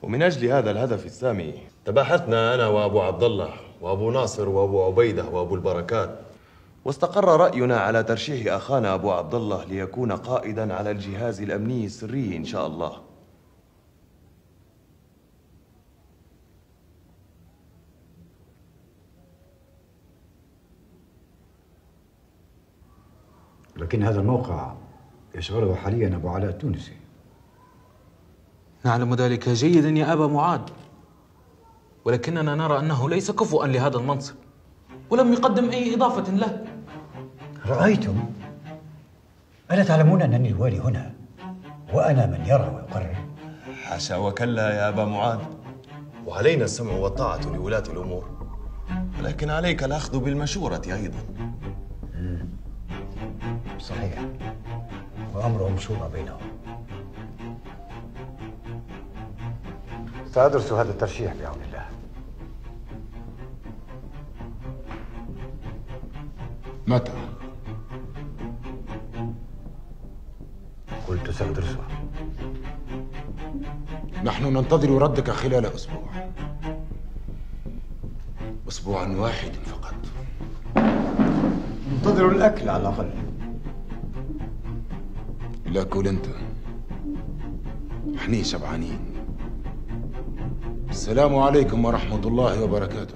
ومن أجل هذا الهدف السامي تباحثنا أنا وأبو عبد الله وأبو ناصر وأبو عبيدة وأبو البركات، واستقر رأينا على ترشيح أخانا أبو عبد الله ليكون قائدا على الجهاز الأمني السري إن شاء الله. لكن هذا الموقع يشغله حاليا أبو علاء التونسي. نعلم ذلك جيدا يا أبا معاذ، ولكننا نرى أنه ليس كفؤا لهذا المنصب ولم يقدم أي إضافة له. رأيتم؟ ألا تعلمون أنني الوالي هنا وأنا من يرى ويقرر؟ حاشا وكلا يا أبا معاذ، وعلينا السمع والطاعة لولاة الأمور، ولكن عليك الأخذ بالمشورة أيضا. صحيح، وأمرهم شورى بينهم. سأدرس هذا الترشيح بعون الله. متى؟ قلت سأدرسه. نحن ننتظر ردك خلال أسبوع، أسبوع واحد فقط. انتظروا الأكل على الأقل. لا كل أنت، احنا شبعانين. السلام عليكم ورحمة الله وبركاته.